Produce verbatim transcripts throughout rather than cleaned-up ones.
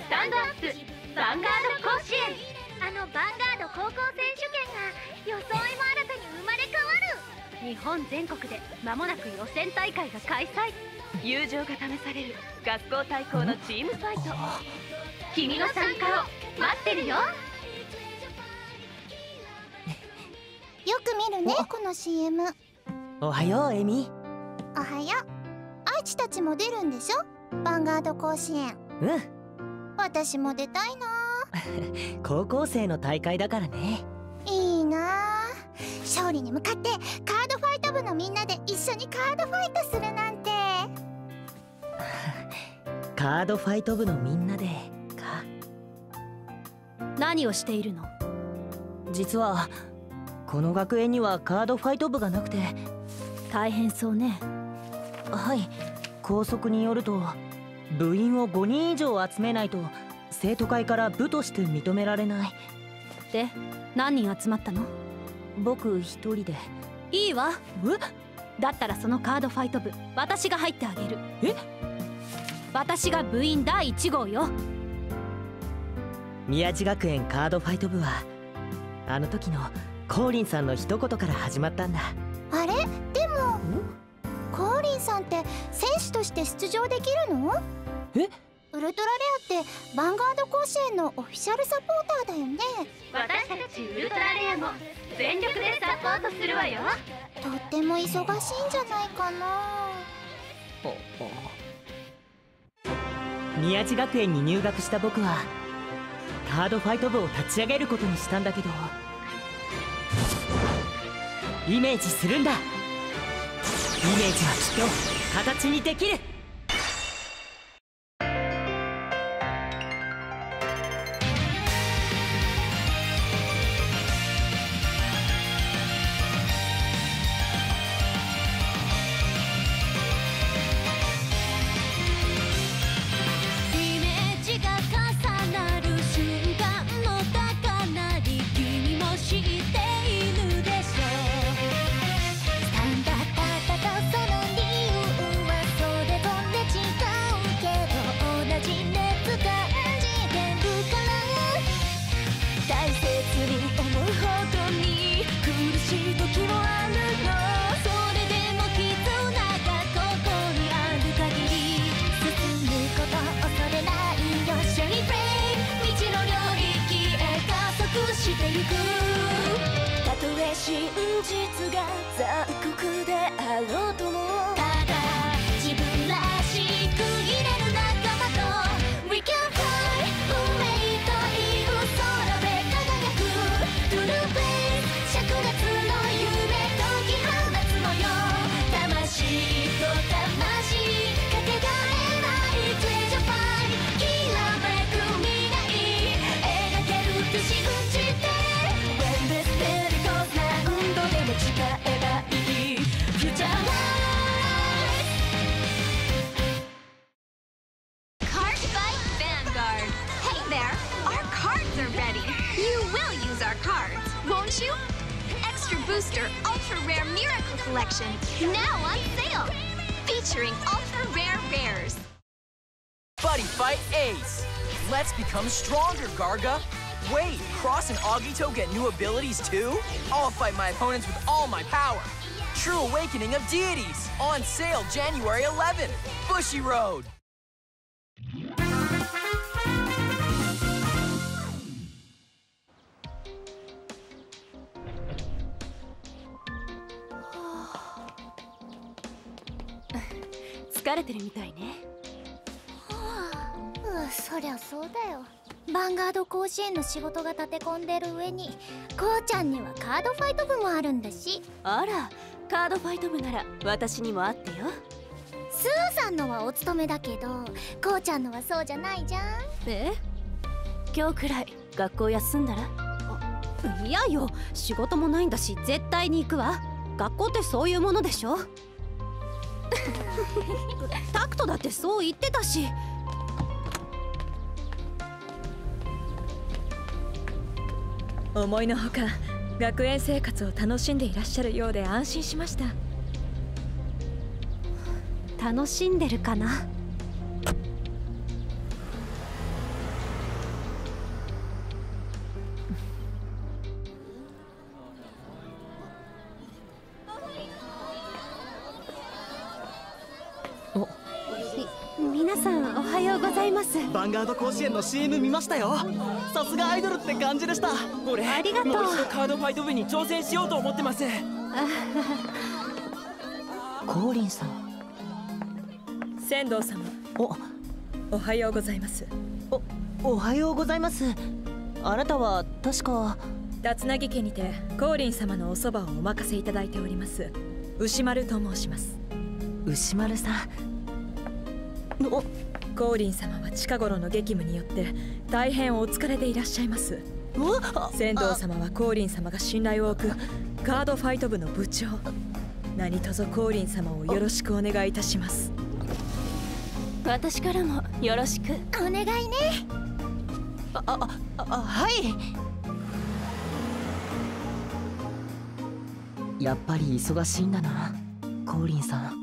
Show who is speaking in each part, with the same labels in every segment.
Speaker 1: スタンドアップヴァンガード甲子園。あのヴァンガード高校選手権が装いも新たに生まれ変わる。日本全国で間もなく予選大会が開催。友情が試される学校対抗のチームファイト。君の参加を待ってるよ。
Speaker 2: よく見るね、この シーエム。
Speaker 3: おはようエミ。
Speaker 2: おはよう。愛知たちも出るんでしょ、ヴァンガード甲子園。
Speaker 3: うん。
Speaker 2: 私も出たいな。
Speaker 3: 高校生の大会だからね。
Speaker 2: いいな。勝利に向かってカードファイト部のみんなで一緒にカードファイトするなんて。
Speaker 3: カードファイト部のみんなでか。
Speaker 4: 何をしているの？
Speaker 3: 実はこの学園にはカードファイト部がなくて。
Speaker 4: 大変そうね。
Speaker 3: はい、校則によると部員をごにん以上集めないと生徒会から部として認められない。
Speaker 4: で、何人集まったの？
Speaker 3: 僕一人で。
Speaker 4: いいわ。え？だったらそのカードファイト部、私が入ってあげる。
Speaker 3: え？
Speaker 4: 私が部員だいいち号よ。
Speaker 3: 宮地学園カードファイト部はあの時のコーリンさんの一言から始まったんだ。
Speaker 2: あれ？でもコーリンさんって選手として出場できるの？
Speaker 3: え？
Speaker 2: ウルトラレアってヴァンガード甲子園のオフィシャルサポーターだよね。
Speaker 1: 私たちウルトラレアも全力でサポートするわよ。
Speaker 2: とっても忙しいんじゃないかな。
Speaker 3: 宮地学園に入学した僕はカードファイト部を立ち上げることにしたんだけど、イメージするんだ。イメージはきっと形にできる。
Speaker 1: 真実が残酷であろうとも、ただ自分らしくいれる仲間と We can fly 運命という空で輝く To the place 灼熱の夢解き放つのよ。魂と魂かけがえない Treasure Find きらめく未来描けるって信じて When this day誓えばいい Future Life Card Fight Vanguard. Hey there, our cards are ready. You will use our cards, won't you? Extra Booster Ultra Rare Miracle Collection now on sale, featuring ultra rare rares.
Speaker 5: Buddy Fight Ace. Let's become stronger, Garga. Wait, Cross and Agito get new abilities too? I'll fight my opponents with all my power. True Awakening of Deities, on sale January eleventh. Bushy Road.
Speaker 4: 疲れてるみたいね。
Speaker 2: うん、そりゃそうだよ。ヴァンガード甲子園の仕事が立て込んでる上に、こうちゃんにはカードファイト部もあるんだし。
Speaker 4: あら、カードファイト部なら私にもあってよ。
Speaker 2: スーさんのはお勤めだけど、こうちゃんのはそうじゃないじゃん。
Speaker 4: え？今日くらい学校休んだら？いやよ、仕事もないんだし絶対に行くわ。学校ってそういうものでしょ。タクトだってそう言ってたし。
Speaker 6: 思いのほか学園生活を楽しんでいらっしゃるようで安心しました。
Speaker 4: 楽しんでるかな。 み皆さんおはようございます。
Speaker 7: ヴァンガード甲子園の シーエム 見ましたよ。さすがアイドルって感じでした。
Speaker 5: 俺
Speaker 4: ありがとう。
Speaker 5: もう一度カードファイト部に挑戦しようと思ってます。
Speaker 3: コーリンさん。
Speaker 6: 仙道様、
Speaker 3: お
Speaker 6: おはようございます。
Speaker 3: おおはようございます。あなたは確か
Speaker 6: 竜凪家にてコーリン様のおそばをお任せいただいております牛丸と申します。
Speaker 3: 牛丸さん。お
Speaker 6: コーリン様は近頃の激務によって大変お疲れでいらっしゃいます。仙道様はコーリン様が信頼を置くカードファイト部の部長。何卒コーリン様をよろしくお願いいたします。
Speaker 4: 私からもよろしく
Speaker 2: お願いね。
Speaker 3: あああはい。やっぱり忙しいんだな、コーリンさん。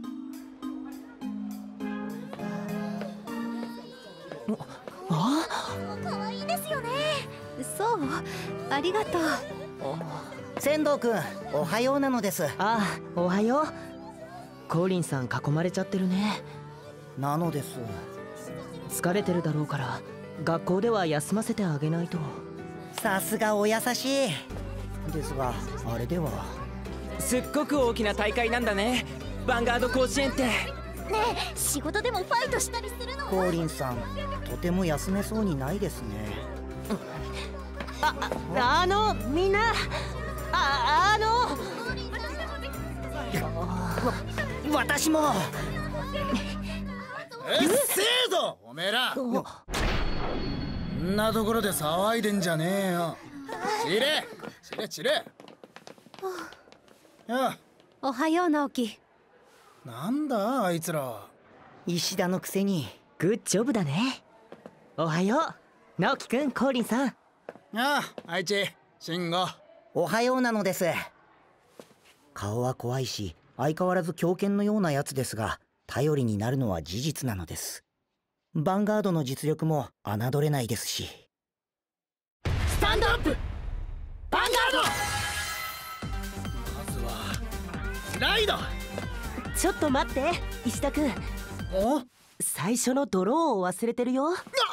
Speaker 3: あ
Speaker 2: 可愛いですよね。
Speaker 4: そう、ありがとう。
Speaker 8: 仙道くん、おはようなのです。
Speaker 3: ああ、おはよう。コーリンさん囲まれちゃってるね。
Speaker 8: なのです。
Speaker 3: 疲れてるだろうから学校では休ませてあげないと。
Speaker 8: さすがお優しいですが、あれでは。
Speaker 5: すっごく大きな大会なんだね、ヴァンガード甲子園って。
Speaker 2: ねえ、仕事でもファイトしたりするの？
Speaker 8: コーリンさん、とても休めそうにないですね。
Speaker 3: あああのみんな、ああの
Speaker 8: 私も。
Speaker 9: えっせーぞおめえら。こんなところで騒いでんじゃねえよ。チレチレチレ。やあ、
Speaker 4: おはよう直樹。
Speaker 9: なんだあいつら。
Speaker 8: 石田のくせに。
Speaker 3: グッジョブだね。おはよう直樹くん、コーリンさん。
Speaker 9: ああ、愛知慎吾。
Speaker 8: おはようなのです。顔は怖いし相変わらず狂犬のようなやつですが、頼りになるのは事実なのです。ヴァンガードの実力も侮れないですし。
Speaker 9: スタンドアップヴァンガード。まずはライド。
Speaker 3: ちょっと待って、石田くん。
Speaker 9: お
Speaker 3: 最初のドローを忘れてるよ。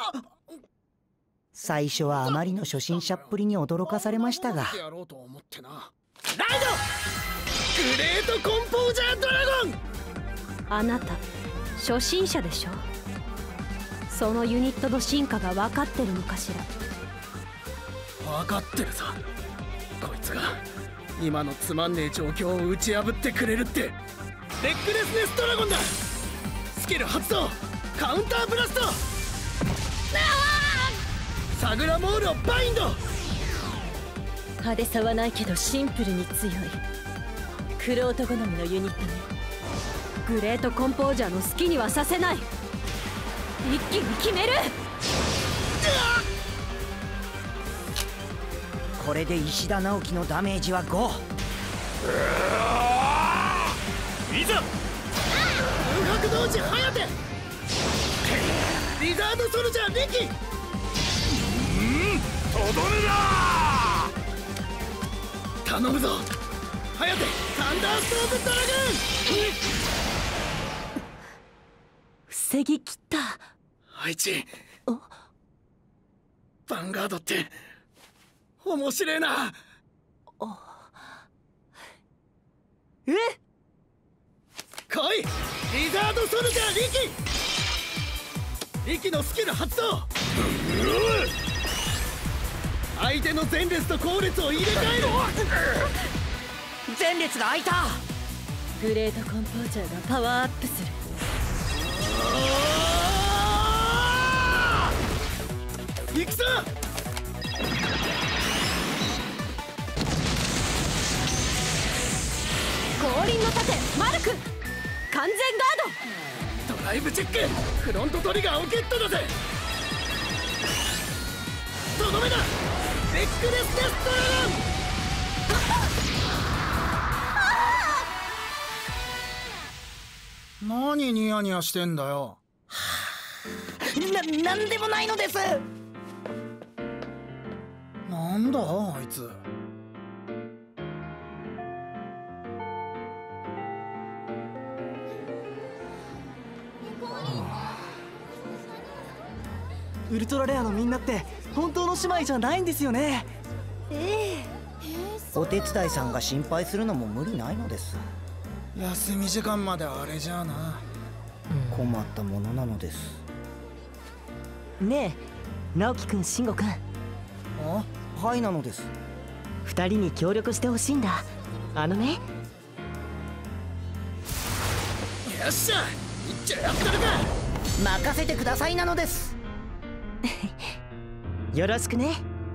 Speaker 8: 最初はあまりの初心者っぷりに驚かされましたが。
Speaker 9: やろうと思ってな。ライドグレートコンポージャードラゴン。
Speaker 4: あなた初心者でしょ。そのユニットの進化が分かってるのかしら。
Speaker 9: 分かってるさ。こいつが今のつまんねえ状況を打ち破ってくれるって。レックレスネスドラゴンだ。スキル発動、カウンターブラスト。サグラモールをバインド。
Speaker 6: 派手さはないけどシンプルに強いクロート好みのユニットね。
Speaker 4: グレートコンポージャーの好きにはさせない。一気に決める。
Speaker 8: これで石田直樹のダメージはご。
Speaker 9: いざ空白同時ハヤテ。リザードソルジャーリキ。うんとどめだ。頼むぞハヤテ。サンダーストームドラゴン。
Speaker 3: 防ぎきった。
Speaker 9: 愛知ヴァンガードって面白えな。
Speaker 3: え、
Speaker 9: 来いリザードソルジャーリキ。リキのスキル発動。相手の前列と後列を入れ替える。
Speaker 3: 前列が開いた。
Speaker 6: グレートコンポージャーがパワーアップする。
Speaker 9: 行くぞ。
Speaker 4: 降臨の盾マルク完全ガー
Speaker 9: ドライブチェック。フロントトリガーをゲットだぜ。とどめだレックレスネスドラゴン。何ニヤニヤしてんだよ。
Speaker 8: な、なんでもないのです。
Speaker 9: なんだあいつ。
Speaker 7: ウルトラレアのみんなって本当の姉妹じゃないんですよね。
Speaker 4: ええ。
Speaker 8: お手伝いさんが心配するのも無理ないのです。
Speaker 9: 休み時間まであれじゃあな。
Speaker 8: 困ったものなのです。
Speaker 3: ねえ直樹くん慎吾くん、
Speaker 8: あ、はいなのです。
Speaker 3: 二人に協力してほしいんだ。あのね、
Speaker 9: よっしゃ、一丁やったるか。
Speaker 8: 任せてくださいなのです。
Speaker 3: よろしくね。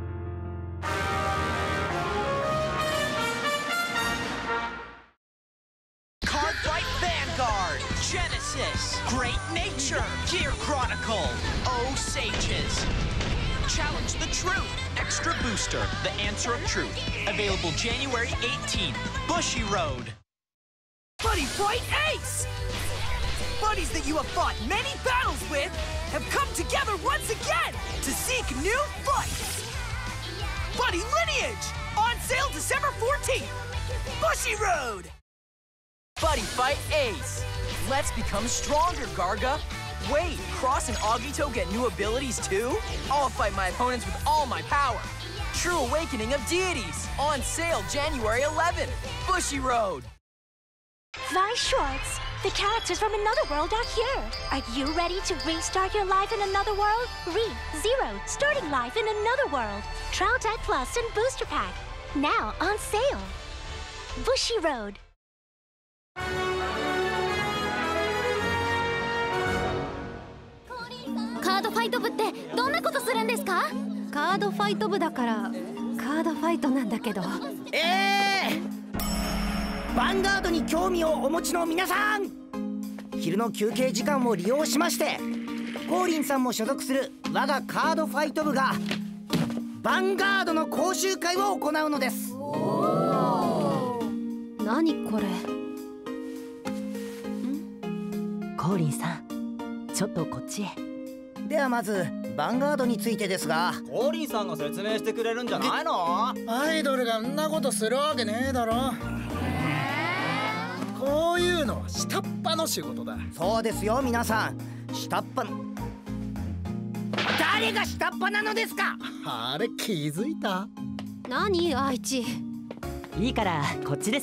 Speaker 5: Genesis, Great Nature, Gear Chronicle, Oh Sages. Challenge the Truth, Extra Booster, The Answer of Truth. Available January eighteenth, Bushy Road. Buddy Fight Ace! Buddies that you have fought many battles with have come together once again to seek new fights. Buddy Lineage, on sale December fourteenth, Bushy Road. Buddy Fight Ace. Let's become stronger, Garga. Wait, Cross and Agito get new abilities too? I'll fight my opponents with all my power. True Awakening of Deities. On sale January eleventh. Bushy Road.
Speaker 1: Vi Schwartz, the characters from Another World are here. Are you ready to restart your life in Another World? Re-Zero, starting life in Another World. Trial Deck Plus and Booster Pack. Now on sale. Bushy Road.
Speaker 2: カードファイト部ってどんなことするんですか？
Speaker 4: カードファイト部だからカードファイトなんだけど。
Speaker 8: ええー、ヴァンガードに興味をお持ちの皆さん、昼の休憩時間を利用しましてコーリンさんも所属する我がカードファイト部がヴァンガードの講習会を行うのです。
Speaker 4: 何これ？
Speaker 3: コーリンさん、ちょっとこっちへ。
Speaker 8: ではまずヴァンガードについてですが、
Speaker 7: コーリンさんが説明してくれるんじゃないの？
Speaker 9: アイドルがんなことするわけねえだろ。こういうのは下っ端の仕事だ。
Speaker 8: そうですよ皆さん、下っ端の。誰が下っ端なのですか？
Speaker 9: あれ気づいた？
Speaker 4: 何愛知？
Speaker 3: いいからこっちです。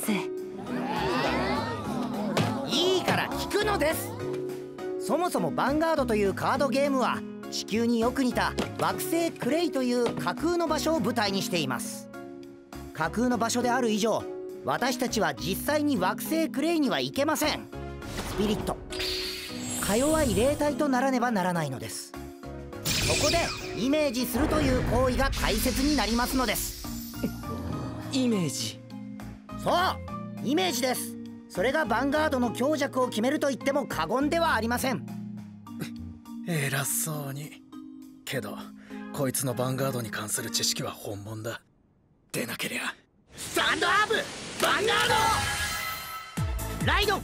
Speaker 8: いいから聞くのです。そもそもヴァンガードというカードゲームは地球によく似た惑星クレイという架空の場所を舞台にしています。架空の場所である以上、私たちは実際に惑星クレイには行けません。スピリット、か弱い霊体とならねばならないのです。そこでイメージするという行為が大切になりますのです。
Speaker 7: イメージ。
Speaker 8: そう、イメージです。それがヴァンガードの強弱を決めると言っても過言ではありません。
Speaker 9: 偉そうに。けどこいつのヴァンガードに関する知識は本物だ。でなけりゃ
Speaker 8: スタンドアップヴァンガードライド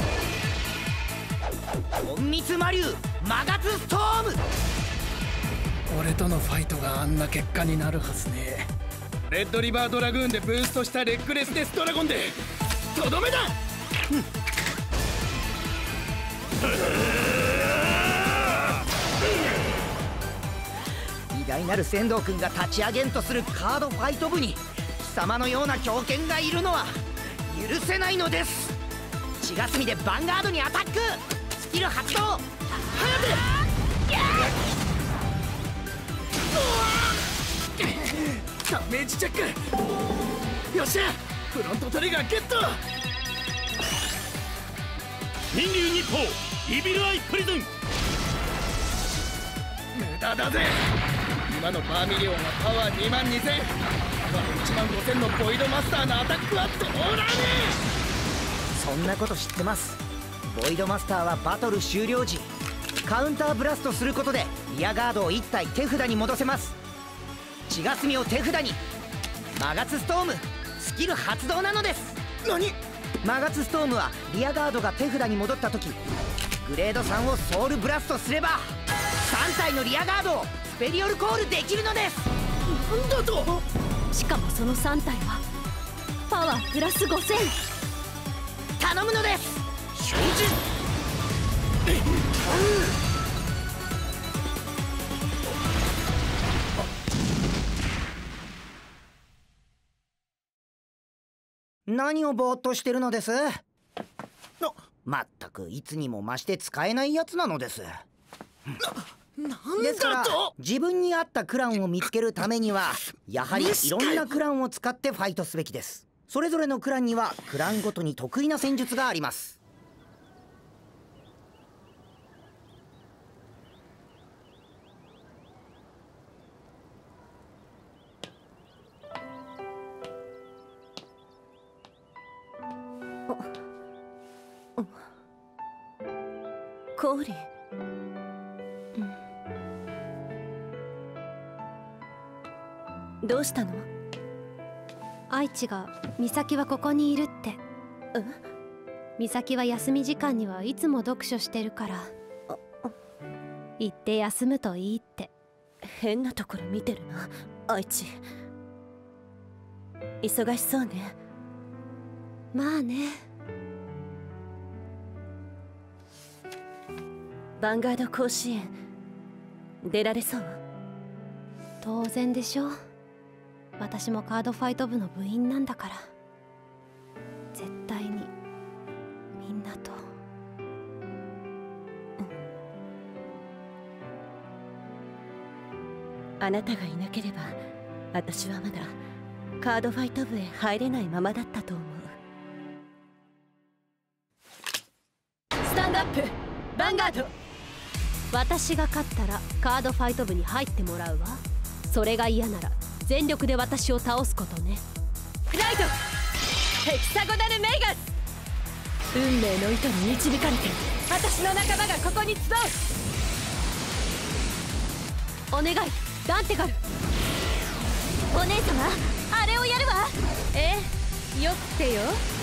Speaker 8: 隠密魔竜マガツストーム。
Speaker 9: 俺とのファイトがあんな結果になるはずね。レッドリバードラグーンでブーストしたレッグレスネスドラゴンでとどめだ。
Speaker 8: 偉大なる仙道君が立ち上げんとするカードファイト部に貴様のような狂犬がいるのは許せないのです。血が隅でヴァンガードにアタック。スキル発動。はや
Speaker 9: てダメージチェック。よっしゃ、フロントトリガーゲット。
Speaker 10: 人竜日報イビルアイプリズン。
Speaker 9: 無駄だぜ。今のバーミリオンはパワーにまんにせん、パワーいちまんごせんのボイドマスターのアタックはどうらね
Speaker 8: え。そんなこと知ってます。ボイドマスターはバトル終了時カウンターブラストすることでリアガードをいち体手札に戻せます。血が隅を手札に。マガツストームスキル発動なのです。
Speaker 9: 何？
Speaker 8: マガツストームはリアガードが手札に戻った時グレードさんをソウルブラストすればさん体のリアガードをスペリオルコールできるのです。
Speaker 9: なんだと？
Speaker 4: しかもそのさん体はパワープラスごせん。
Speaker 8: 頼むのです。
Speaker 9: 精進。
Speaker 8: 何をぼーっとしてるのです？まったくいつにも増して使えないやつなのです。ですから自分に合ったクランを見つけるためにはやはりいろんなクランを使ってファイトすべきです。それぞれのクランにはクランごとに得意な戦術があります。
Speaker 4: コーリン、うん、どうしたの？愛知が美咲はここにいるって。うん？美咲は休み時間にはいつも読書してるから行って休むといいって。変なところ見てるな愛知。忙しそうね。まあね。ヴァンガード甲子園出られそう？当然でしょ。私もカードファイト部の部員なんだから。絶対にみんなと、うん、あなたがいなければ私はまだカードファイト部へ入れないままだったと思う。スタンドアップヴァンガード。私が勝ったらカードファイト部に入ってもらうわ。それが嫌なら全力で私を倒すことね。フライトヘキサゴナルメイガス。運命の糸に導かれて私の仲間がここに集う。お願いダンテガル。お姉様あれをやるわ。ええ、よってよ。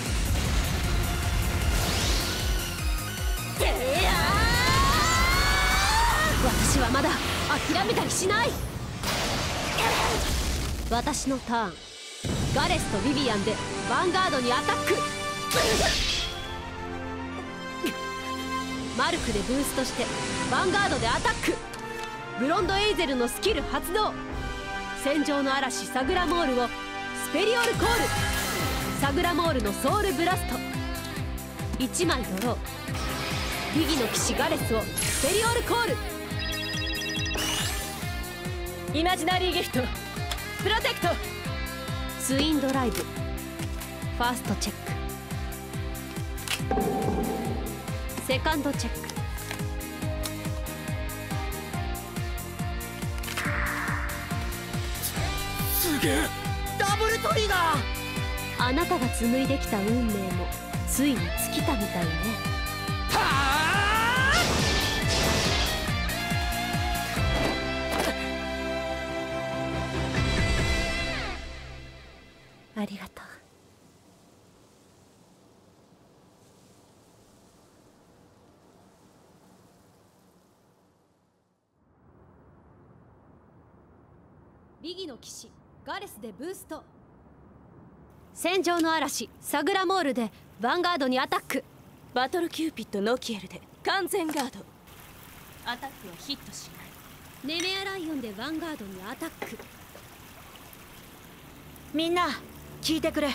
Speaker 4: てや私はまだ諦めたりしない。私のターン。ガレスとビビアンでヴァンガードにアタック。マルクでブーストしてヴァンガードでアタック。ブロンドエイゼルのスキル発動。戦場の嵐サグラモールをスペリオルコール。サグラモールのソウルブラスト。いちまいドロー。ビギの騎士ガレスをスペリオルコール。イマジナリーギフトプロテクト。ツインドライブ。ファーストチェック。セカンドチェック。
Speaker 9: すげえダブルトリガー。
Speaker 4: あなたが紡いできた運命もついに尽きたみたいね。はあ、ありがとう。ビギの騎士ガレスでブースト。戦場の嵐サグラモールでヴァンガードにアタック。バトルキューピッドノキエルで完全ガード。アタックはヒットしない。ネメアライオンでヴァンガードにアタック。
Speaker 6: みんな聞いてくれ。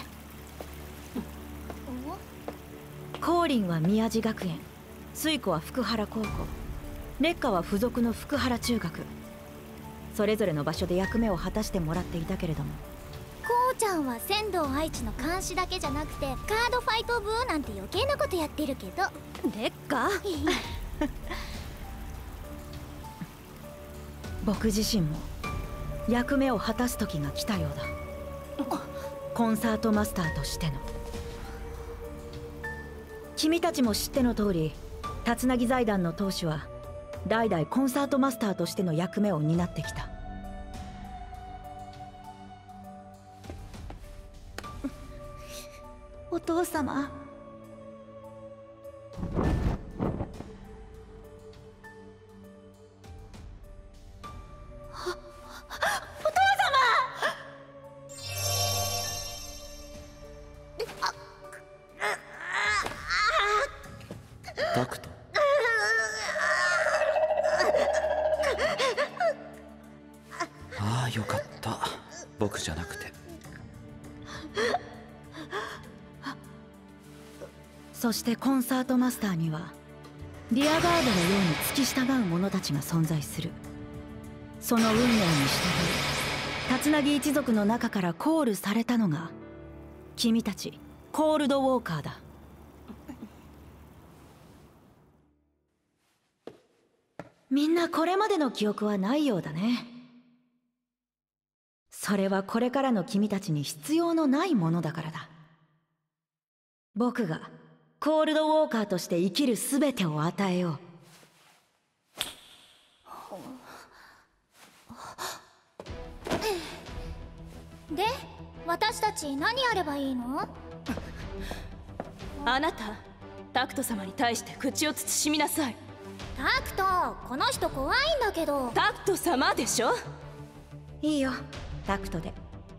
Speaker 6: コーリンは宮地学園、水子は福原高校、烈火は付属の福原中学。それぞれの場所で役目を果たしてもらっていたけれども、
Speaker 2: こうちゃんは仙道愛知の監視だけじゃなくてカードファイト部なんて余計なことやってるけど。
Speaker 4: 烈火
Speaker 6: 僕自身も役目を果たす時が来たようだ。コンサートマスターとしての。君たちも知っての通り、竜凪財団の当主は代々コンサートマスターとしての役目を担ってきた。
Speaker 2: お父様。
Speaker 11: タクト。ああよかった、僕じゃなくて。
Speaker 12: そしてコンサートマスターにはリアガードのように付き従う者たちが存在する。その運命に従い竜凪一族の中からコールされたのが君たちコールドウォーカーだ。みんなこれまでの記憶はないようだね。それはこれからの君たちに必要のないものだからだ。僕がコールドウォーカーとして生きる術を与えよ
Speaker 2: う。で、私たち何やればいいの？
Speaker 6: あなた、タクト様に対して口を慎みなさい。
Speaker 2: タクト、この人怖いんだけど。
Speaker 6: タクト様でしょ。
Speaker 12: いいよ、タクトで。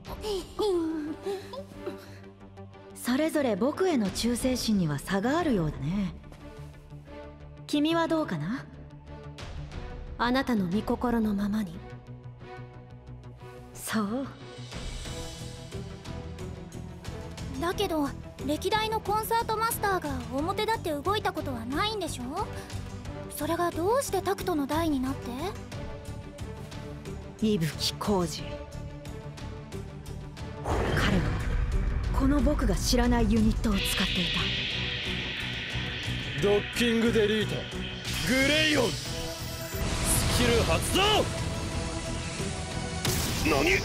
Speaker 12: それぞれ僕への忠誠心には差があるようだね。君はどうかな？
Speaker 4: あなたの御心のままに。
Speaker 12: そう。
Speaker 2: だけど歴代のコンサートマスターが表立って動いたことはないんでしょ？それがどうしてタクトの代になって？
Speaker 12: 伊吹浩二。彼はこの僕が知らないユニットを使ってい
Speaker 10: た。ドッキングデリートグレイオンスキル発動。何？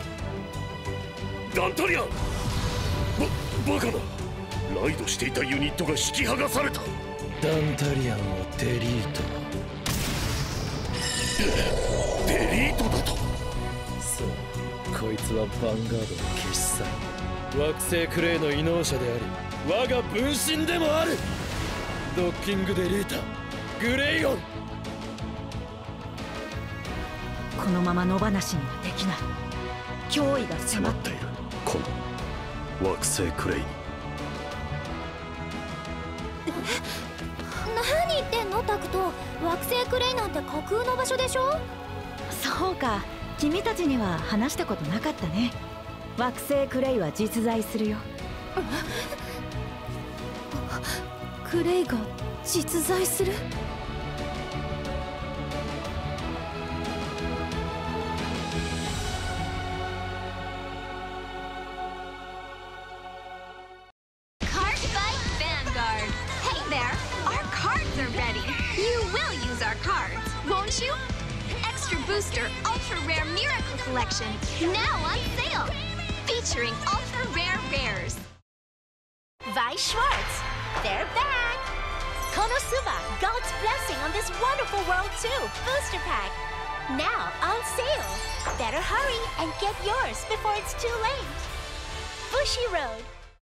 Speaker 10: ダンタリアン、ババカな。ライドしていたユニットが引き剥がされた。ダンタリアンをデリート。デリートだと？そう、こいつはヴァンガードの決死さ。惑星クレイの異能者であり我が分身でもある。ドッキングデリータグレイオン。
Speaker 12: このまま野放しにはできない。脅威が迫っている。
Speaker 10: この惑星クレイに。
Speaker 2: 何言ってんのタクト？惑星クレイなんて架空の場所でしょ？
Speaker 12: そうか、君たちには話したことなかったね。惑星クレイは実在するよ。
Speaker 4: クレイが実在する？
Speaker 1: Booster Ultra Rare Miracle Collection now on sale, featuring ultra rare rares. Weiss Schwarz, they're back. Konosuba, God's blessing on this wonderful world too. Booster pack now on sale. Better hurry and get yours before it's too late. Bushiroad.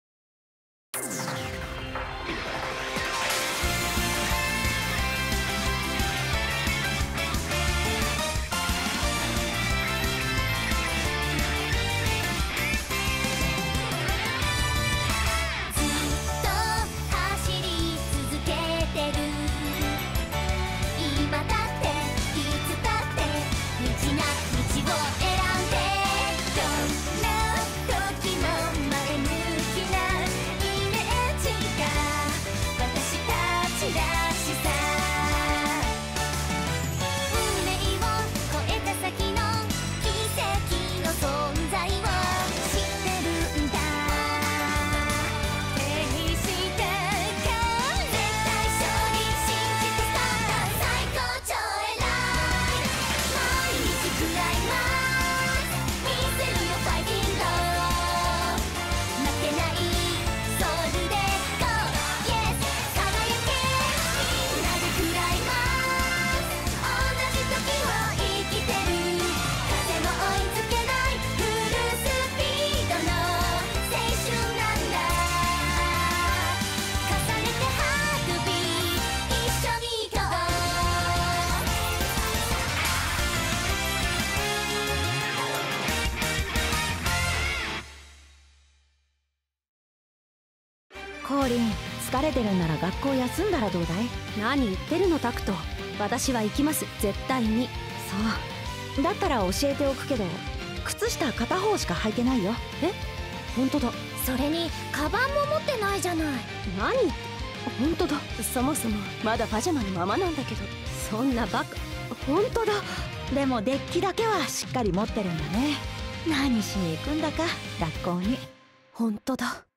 Speaker 12: コーリン、疲れてるんなら学校休んだらどうだい？
Speaker 4: 何言ってるのタクト。私は行きます、絶対に。
Speaker 12: そうだったら教えておくけど、靴下片方しか履いてないよ。
Speaker 4: え、本当だ。
Speaker 2: それにカバンも持ってないじゃない。
Speaker 4: 何？ 本当だ。そもそもまだパジャマのままなんだけど。そんなバカ。本当だ。
Speaker 12: でもデッキだけはしっかり持ってるんだね。何しに行くんだか学校に。
Speaker 4: 本当だ。